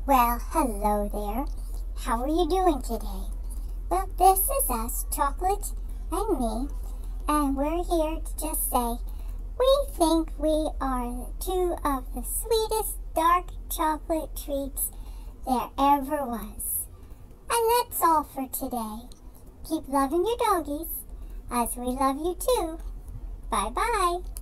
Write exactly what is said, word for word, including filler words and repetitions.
Well, hello there. How are you doing today? Well, this is us, Chocolate and me, and we're here to just say we think we are two of the sweetest dark chocolate treats there ever was. And that's all for today. Keep loving your doggies, as we love you too. Bye-bye.